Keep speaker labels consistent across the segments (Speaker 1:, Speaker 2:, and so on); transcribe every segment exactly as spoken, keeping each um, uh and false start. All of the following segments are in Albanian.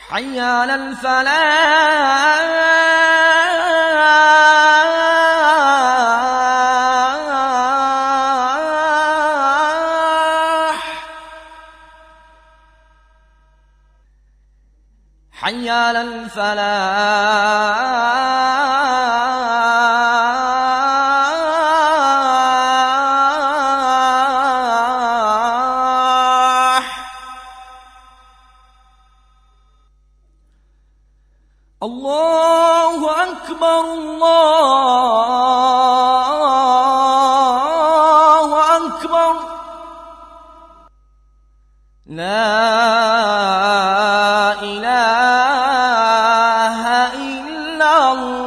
Speaker 1: حي على الفلاح حي على الفلاح. الله أكبر الله أكبر لا إله إلا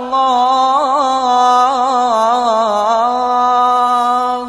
Speaker 1: الله.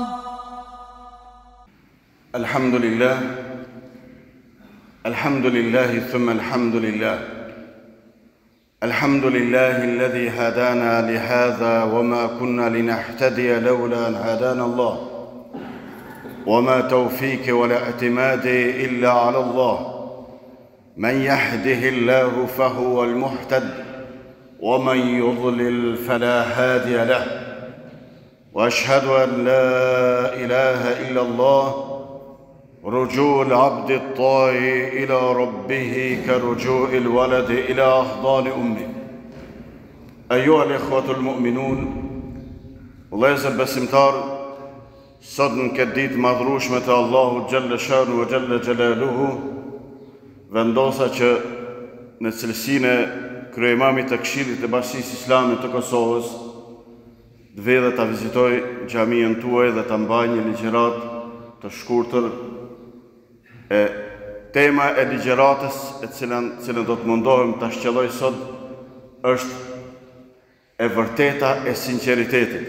Speaker 2: الحمد لله الحمد لله ثم الحمد لله الحمد لله الذي هدانا لهذا وما كنا لنهتدي لولا أن هدانا الله وما توفيقي ولا اعتمادي إلا على الله من يهده الله فهو المهتد ومن يضلل فلا هادي له وأشهد أن لا إله إلا الله رجوع العبد الطائع إلى ربه كرجوع الولد إلى أحضان أمه. أيها الإخوة المؤمنون، الله يزل بسمتار صدن كديت مدروش متى الله جل شانه وجل جلاله vendosa që në cilësinë e kryemamit të Këshillit të Bashkisë Islame të Kosovës të vë dhe ta vizitoj xhaminë tuaj dhe ta mbaj një ligjërat të shkurtër. E tema e ligjëratës e cilën, cilën do të mundohem ta shqelloj sot është e vërteta e sinqeritetit.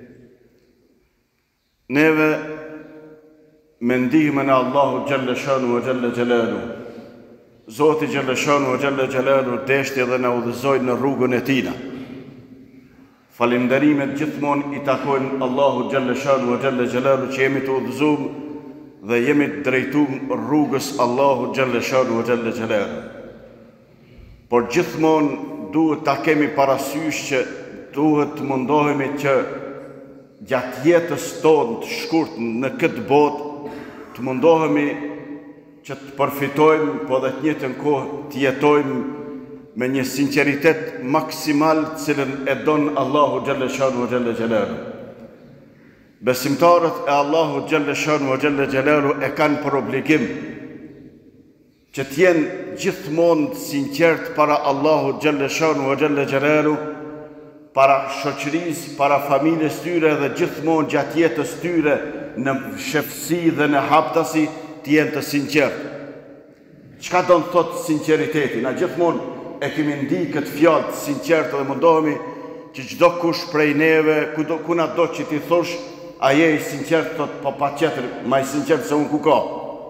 Speaker 2: Neve me ndihmën e Allahu Gjelle Shanu wa Gjelle Gjelalu, Zoti Gjelle Shanu wa Gjelle Gjelalu deshti dhe na udhëzoi në rrugën e tina. Falinderimet gjithmonë i takojnë Allahu Gjelle Shanu wa Gjelle Gjelalu që jemi të udhëzuar dhe jemi të drejtuar rrugës Allahu Gjelle Shanu wa Gjelle Gjelalu. Por gjithmonë duhet ta kemi parasysh që duhet të mundohemi që gjatë jetës tonë të shkurtër në këtë botë të mundohemi që të përfitojmë, po dhe të njëjtën kohë të jetojmë me një sinqeritet maksimal cilën e don Allahu Gjelle Shanu wa Gjelle Gjelalu. Besimtarët e Allahu Gjelle Shanu wa Gjelle Gjelalu e kanë për obligim që t'jenë gjithmonë sinqert para Allahu Gjelle Shanu wa Gjelle Gjelalu, para shoqërisë, para familjes tyre dhe gjithmonë gjatë jetës tyre në shefësi dhe në haptasi t'jenë të sinqert. Çka do të thotë sinqeriteti? Na gjithmonë e kemi ndi këtë fjalë të sinqertë dhe mundohemi që çdo kush prej neve, kudo ku na do që ti thosh, a je i sinqert, thot po patjetër, më i sinqert se unë ku ka.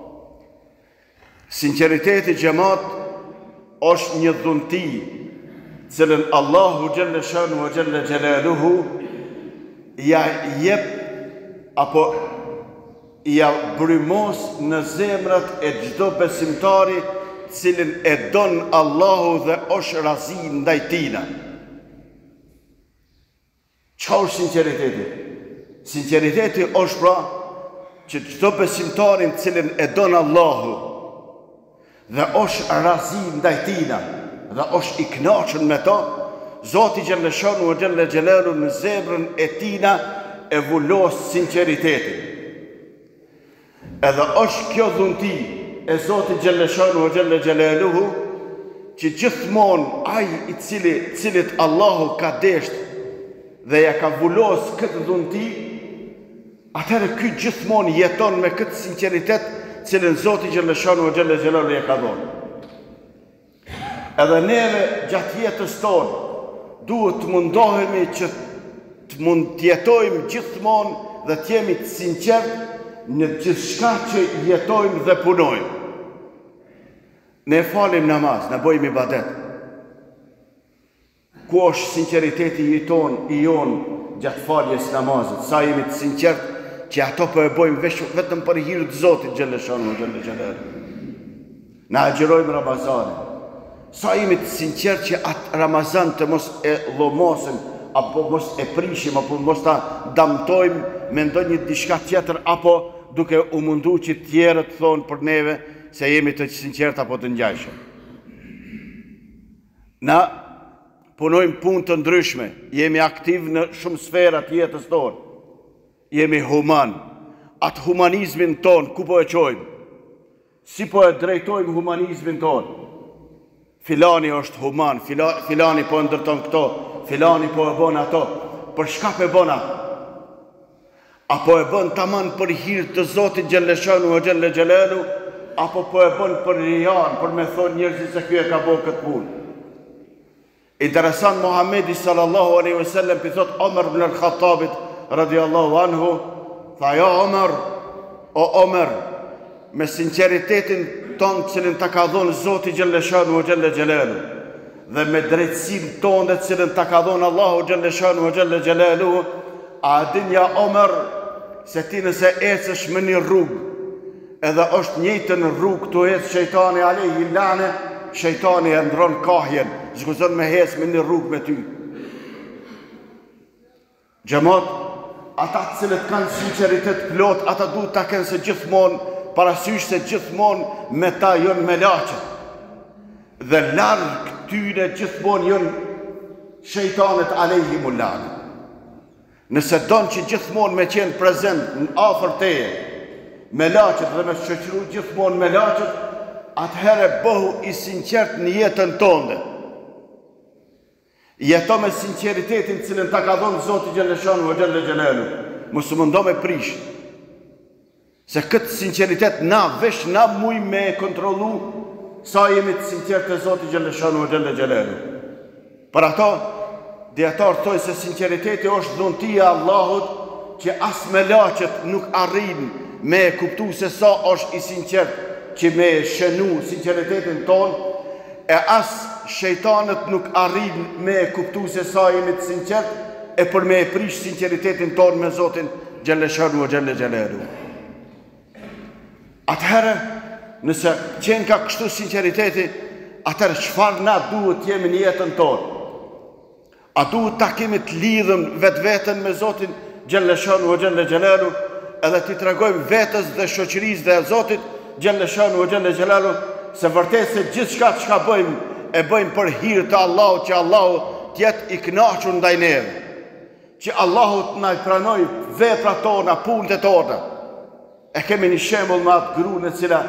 Speaker 2: Sinqeriteti xhamat është një dhunti cilën Allahu Gjelle Shanu wa Gjelle Gjelaluhu ja jep apo ja brymos në zemrat e çdo besimtari cilin e don Allahu dhe është razi ndaj tina. Çfarë është sinqeriteti? Sinqeriteti është pra që çdo besimtarin cilin e don Allahu dhe është razi ndaj tina dhe është i kënaqur me to, Zoti Gjelle Shanu wa Gjelle Gjelalu në zemrën e tina e vullos sinqeritetin. Edhe është kjo dhunti e Zotit Gjelle Shanu wa Gjelle Gjelaluhu që gjithmonë ai i cili cilit Allahu ka desht dhe ja ka vullos këtë dhunti, atëherë ky gjithmonë jeton me këtë sinqeritet cilën Zoti Gjelle Shanu wa Gjelle Gjelalu ja ka dhënë. Edhe neve gjatë jetës tonë duhet të mundohemi që të mund të jetojmë gjithmonë dhe të jemi të sinqert në gjithçka që jetojmë dhe punojmë. Ne falim namaz, ne bëjmë ibadet. Ku është sinqeriteti i ton, i jon gjatë faljes namazit? Sa jemi të sinqert që ato po e bëjmë vetëm për hir të Zotit Gjelle Shanu wa Gjelle Gjelalu. Na agjërojmë Ramazanin, Sa jemi të sinqert që atë Ramazan të mos e llomosim, apo mos e prishim, apo mos ta damtojmë me ndonjë diçka tjetër, apo duke u mundu që tjerët thonë për neve se jemi të sinqert apo të ngjajshëm. Na punojmë punë të ndryshme, jemi aktiv në shumë sfera të jetës tonë, jemi human. Atë humanizmin tonë, ku po e qojmë? Si po e drejtojmë humanizmin tonë? Filani është human, fila, filani po ndërton këto, filani po e bon ato. Për shka po e bon ato? Apo e bon taman për hir të Zotit Gjellëshanu o Gjelle Gjelalu, apo po e bon për rian, për me thonë njerëzit se kjo e ka bo këtë punë? Interesant Muhamedi sallallahu alaihi wasallam pi thot Omer ibn al-Khattabit radiallahu anhu, tha ja Omer, o Omer, me sinceritetin tonë cilin ta ka dhonë Zoti Gjellëshanu o Gjelle Gjelalu, dhe me drejtësim tonë dhe cilin ta ka dhonë Allahu Gjellëshanu o Gjelle Gjelalu, a dinja Omer, se ti nëse ecësh me një rrugë, edhe është njëjtë në rrugë të ecë shejtani alejhi lane, shejtani e ndron kahjen, zguzon me ecë me një rrugë me ty. Xhamat, ata të cilët kanë sinqeritet plot, ata duhet ta kenë se gjithmonë parasysh se gjithmonë me ta janë me laçet. Dhe larg këtyre gjithmonë janë shejtanët alejhi lane. Nëse donë që gjithmonë me qenë prezent në afër teje, me laçet dhe me shoqëru gjithmonë me laçet, atëherë bëhu i sinqert në jetën tënde. Jeto me sinceritetin cilën ta ka dhënë Zoti Gjellëshanu o Gjelle Gjelalu. Mos u mundo me prish. Se këtë sinceritet na vesh na muj me kontrollu sa jemi të sinqert te Zoti Gjellëshanu o Gjelle Gjelalu. Për ato dietar thoi se sinceriteti është dhuntia e Allahut që as me laçet nuk arrin me kuptu se sa është i sinqert, që me shënu sinceritetin ton, e as shejtanët nuk arrin me kuptu se sa jemi të sinqert, e për me e prish sinceritetin ton me Zotin Gjellëshanu o Gjelle Gjelalu. Atëherë, nëse qenë ka kështu sinceriteti, atëherë çfarë na duhet jemi në jetën tonë? A duhet ta kemi të lidhëm vetë vetën me Zotin Gjellëshanu o Gjelle Gjelalu, edhe ti tregojmë vetës dhe shoqërisë dhe Zotit Gjellëshanu o Gjelle Gjelalu se vërtet se gjithë shka që ka bëjmë, e bëjmë për hir të Allahu, që Allahu tjetë i kënaqur ndaj neve, që Allahu të na i pranoj veprat tona, punët e tona. E kemi një shembull me atë gruën e cila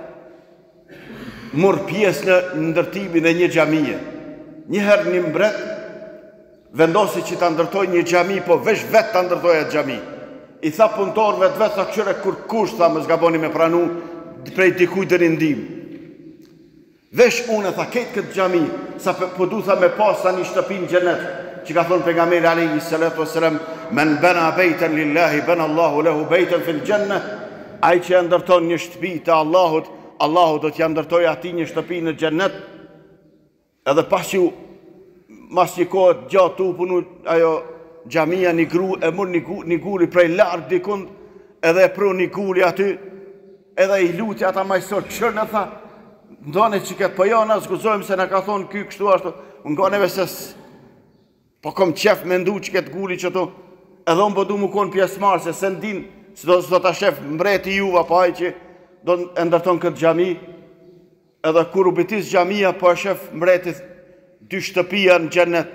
Speaker 2: mor pjesë në ndërtimin e një xhamie. Një herë një mbret vendosi që ta ndërtoj një xhami, po vesh vetë ta ndërtoj atë xhami. I tha punëtorëve të vetë, tha qyre kur kush, tha më zgaboni me pranu prej dikujt deri ndim. Vesh unë, tha, ketë këtë xhami, sa po du tha me pas sa një shtëpi në xhenet, që ka thonë pejgamberi alayhi salatu wassalam, men bana bejten lillahi, bana Allahu lehu bejten fil gjenne, ai që ndërton një shtëpi të Allahut, Allahu do t'ja ndërtoj ati një shtëpi në xhenet. Edhe pas që mas një kohët gjatë tu punu ajo xhamia, një gru e mur një, gu, një guri prej lartë dikund, edhe e pru një guri aty, edhe i luti ata majstor, qërë në tha, ndone që këtë pëjona, zguzojmë se në ka thonë ky kështu ashtu, nga neve se po kom qef me ndu që këtë guri që tu, edhe unë po du mu konë pjesmarë, se se ndin, se do, do ta shef mbreti juva, pa aj që do në ndërton këtë xhami, edhe kur u bitis xhamia, po e shef mbretit dy shtëpia në xhenet.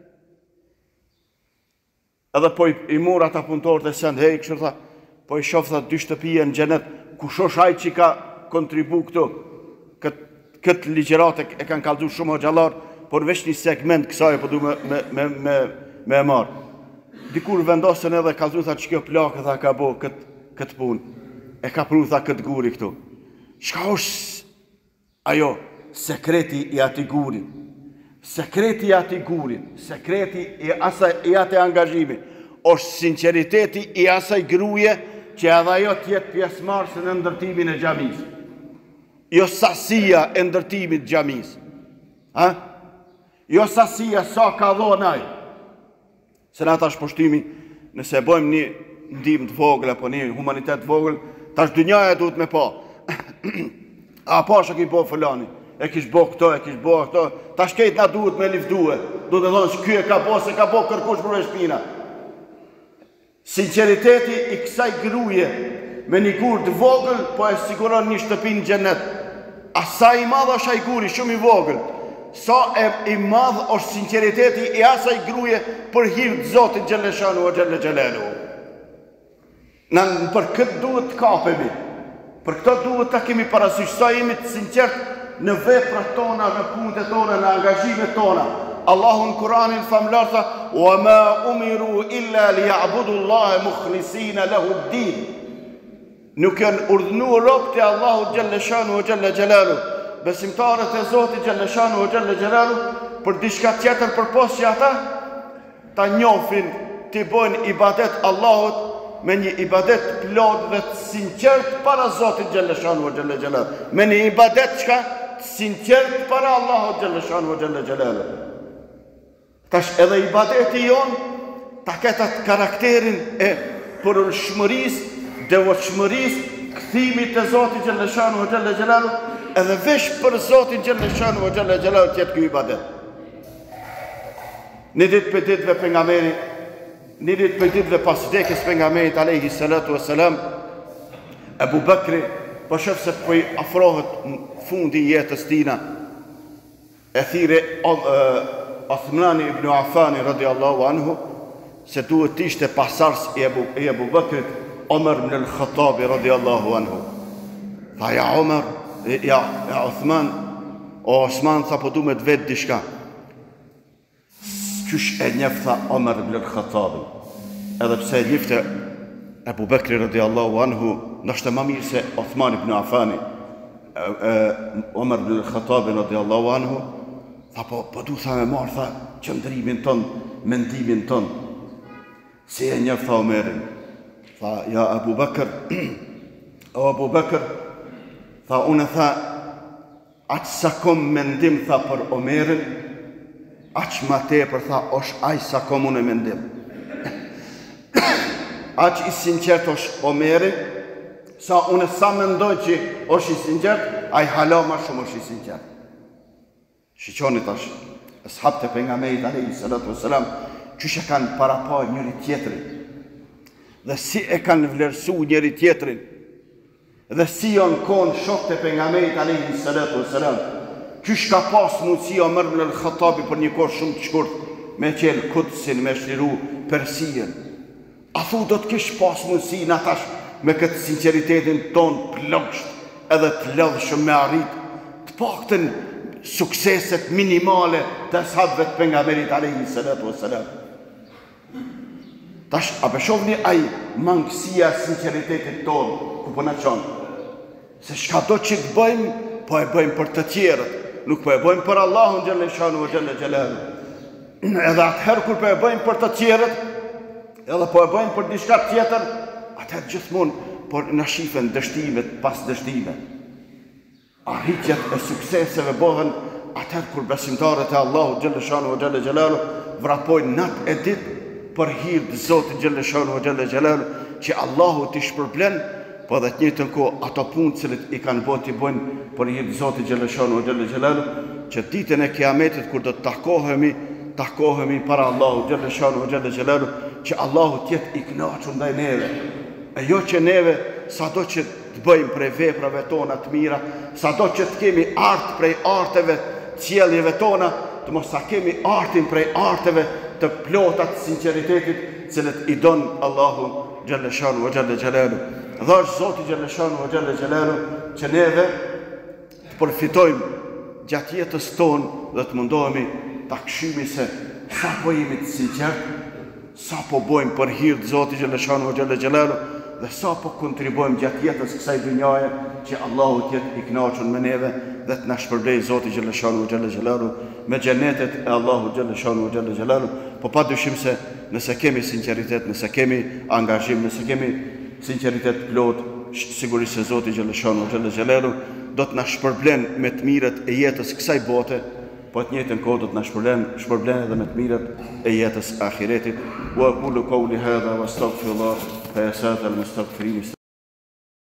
Speaker 2: Edhe po i, i mur ata punëtorët e send, hej, kështu tha, po i shof tha dy shtëpia në xhenet, kushosh ai që ka kontribu këtu, këtë kët ligjërat e kanë kallëzu shumë hoxhallar, por veç një segment kësaj po du me, me, me, me, me e marë. Dikur vendosën edhe kallëzu tha që kjo plakë tha ka bo këtë, këtë punë, e ka pru tha këtë guri këtu. Çka është ajo sekreti i ati guri? Sekreti i ati guri, sekreti i asaj i ati angazhimi, është sinceriteti i asaj gruje që edhe ajo tjetë pjesëmarrëse në ndërtimin e xhamisë. Jo sasia e ndërtimit xhamisë. Ha? Jo sasia sa ka dhonë ai. Se na tash poshtimi, nëse bëjmë një ndihmë të vogël apo një humanitet të vogël, tash dynjaja duhet me pa. A pa shë ki po fulani, e kish bo këto, e kish bo këto, ta shkejt na duhet me lifdue, do të thonë ky e ka bo, se ka bo kërkush për shpina. Sinceriteti i kësaj gruje me një gur të vogël, po e siguron një shtëpi në xhenet. Asa i madh është ai guri, shumë i vogël. Sa e i madh është sinceriteti i asaj gruje për hir të Zotit xhaleshanu o xhelle xhelalu. Në për këtë duhet të kapemi. Për këtë duhet ta kemi parasysh sa jemi të sinqert në veprat tona, në punët tona, në angazhimet tona. Allahu në Kur'anin famlar tha: "Wa ma umiru illa liya'budu Allaha mukhlisina lahu ad-din." Nuk janë urdhënuar robët e Allahut xhaleshanu o xhelle xhelalu, besimtarët e Zotit xhaleshanu o xhelle xhelalu, për diçka tjetër përpos që ata ta njohin të bëjnë ibadet Allahut me një ibadet plot dhe të sinqert para Zotit xhaleshanu o xhelle xhelalu, me një ibadet çka të sinqert para Allahut xhaleshanu o xhelle xhelalu. Tash edhe ibadeti jon ta ketë atë karakterin e përshmërisë, devotshmërisë, kthimit të Zotit xhaleshanu o xhelle xhelalu, edhe vesh për Zotin xhaleshanu o xhelle xhelalu tjetë ky ibadet. Në ditë për ditëve pejgamberi, në ditë për ditëve pas vdekjes pejgamberit alayhi salatu wassalam, Abu Bakri po shef se po i afrohet në fundi i jetës tina, e thire Uthmani ibn Affani radiallahu anhu se duhet të ishte pasardhës i Abu, i Abu Bakrit Omar ibn al-Khattabi radiallahu anhu. Tha ja Omar, ja, ja Uthman, o Osman, tha po du me të vetë dishka. Qysh e njef, tha Omar ibn al-Khattabi. Edhe pse e njefte Abu Bakri radiallahu anhu, nështë e ma mirë se Uthman ibn Affani, Omar ibn al-Khattabi radiallahu anhu, tha po, po du tha me marë, tha, qëndrimin ton, mendimin ton. Si e njef, tha Omerin. Tha, ja Abu Bakr, o Abu Bakr, tha, unë tha, aqë sa kom mendim, tha, për Omerin, aqë ma tepër, tha, është aj sa kom unë mendim. Aqë i sinqert është Omeri, sa unë sa mendoj që është i sinqert, aj hala ma shumë është i sinqert. Shiqoni tash, ashab të pejgamberit alayhi salatu wassalam, qysh e kanë parapar njëri tjetrin, dhe si e kanë vlerësu njëri tjetrin, dhe si janë konë shok të pejgamberit alayhi salatu wassalam, qysh ka pas mundësi Omer ibn al-Khattabi për një kohë shumë të shkurt me qelë Kudsin, me shliru Persien. A thu do të kish pas mundësi në tash me këtë sinceritetin ton plogësht, edhe të lodhshëm me arrit të paktën sukseset minimale të ashabëve të pejgamberit alayhi salatu wassalam. Tash a beshovni ai mangësia e sinqeritetit ton ku po na çon. Se çka do që të bëjmë, po e bëjmë për të tjerët, nuk po e bëjmë për Allahun xhaleshanu o xhelle xhelalu. Edhe atëherë kur po e bëjmë për të tjerët, edhe po e bëjmë për diçka tjetër, atëherë gjithmonë po na shifen dështimet pas dështimeve. Arritjet e sukseseve bëhen atëherë kur besimtarët e Allahut xhaleshanu o xhelle xhelalu vrapojnë natë e ditë për hir të Zotit xhaleshanu o xhelle xhelalu, që Allahu t'i shpërblen, po edhe të njëjtën kohë ato punë cilët i kanë bërë t'i bëjnë për hir të Zotit xhaleshanu o xhelle xhelalu, që ditën e Kiametit kur do të takohemi, takohemi para Allahut xhaleshanu o xhelle xhelalu, që Allahu të jetë i kënaqur ndaj neve. E jo që neve sado që të bëjmë prej veprave tona të mira, sado që të kemi art prej arteve të qielljeve tona, të mos sa kemi artin prej arteve të plota të sinqeritetit, cilët i don Allahu xhaleshanu o xhelle xhelalu. Dhe është Zoti xhaleshanu o xhelle xhelalu që neve të përfitojmë gjatë jetës tonë dhe të mundohemi ta këshymi se sa po jemi të sinqert, sa po bojmë për hir të Zotit xhaleshanu o xhelle xhelalu, dhe sa po kontribojmë gjatë jetës kësaj dynjaje që Allahu të jetë i kënaqur me neve dhe të na shpërblej Zoti xhaleshanu o xhelle xhelalu me xhenetet e Allahu xhaleshanu o xhelle xhelalu. Po padyshim se nëse kemi sinqeritet, nëse kemi angazhim, nëse kemi sinqeritet plot, sigurisht se Zoti xhaleshanu o xhelle xhelalu do të na shpërblen me të mirët e jetës kësaj bote, po të njëjtën kohë do të na shpërblen, shpërblen edhe me të mirët e jetës ahiretit. Wa aqulu qawli hadha wastaghfirullah fa yasata al-mustaghfirin.